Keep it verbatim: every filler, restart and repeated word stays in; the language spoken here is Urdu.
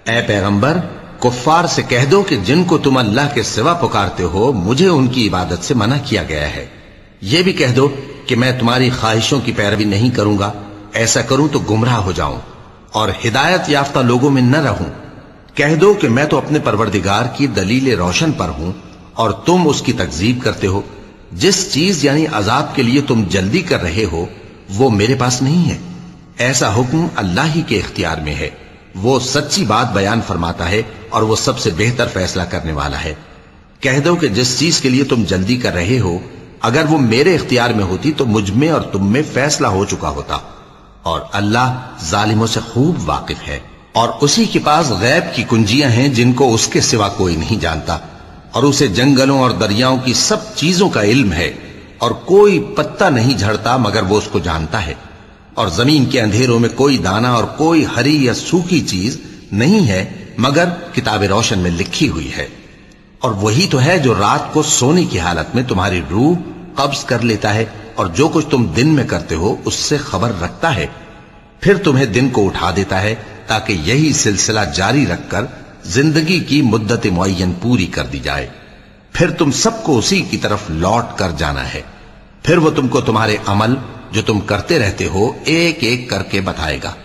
اے پیغمبر کفار سے کہہ دو کہ جن کو تم اللہ کے سوا پکارتے ہو مجھے ان کی عبادت سے منع کیا گیا ہے. یہ بھی کہہ دو کہ میں تمہاری خواہشوں کی پیروی نہیں کروں گا، ایسا کروں تو گمراہ ہو جاؤں اور ہدایت یافتہ لوگوں میں نہ رہوں. کہہ دو کہ میں تو اپنے پروردگار کی دلیل روشن پر ہوں اور تم اس کی تکذیب کرتے ہو. جس چیز یعنی عذاب کے لیے تم جلدی کر رہے ہو وہ میرے پاس نہیں ہے، ایسا حکم اللہ ہی کے اختیار میں ہے. وہ سچی بات بیان فرماتا ہے اور وہ سب سے بہتر فیصلہ کرنے والا ہے. کہہ دو کہ جس چیز کے لیے تم جلدی کر رہے ہو اگر وہ میرے اختیار میں ہوتی تو مجھ میں اور تم میں فیصلہ ہو چکا ہوتا، اور اللہ ظالموں سے خوب واقف ہے. اور اسی کے پاس غیب کی کنجیاں ہیں جن کو اس کے سوا کوئی نہیں جانتا، اور اسے جنگلوں اور دریاؤں کی سب چیزوں کا علم ہے، اور کوئی پتا نہیں جھڑتا مگر وہ اس کو جانتا ہے. اور زمین کے اندھیروں میں کوئی دانہ اور کوئی ہری یا سوکھی چیز نہیں ہے مگر کتاب روشن میں لکھی ہوئی ہے. اور وہی تو ہے جو رات کو سونے کی حالت میں تمہاری روح قبض کر لیتا ہے اور جو کچھ تم دن میں کرتے ہو اس سے خبر رکھتا ہے، پھر تمہیں دن کو اٹھا دیتا ہے تاکہ یہی سلسلہ جاری رکھ کر زندگی کی مدت معین پوری کر دی جائے. پھر تم سب کو اسی کی طرف لوٹ کر جانا ہے، پھر وہ تم کو تمہارے عمل جو تم کرتے رہتے ہو ایک ایک کر کے بتائے گا.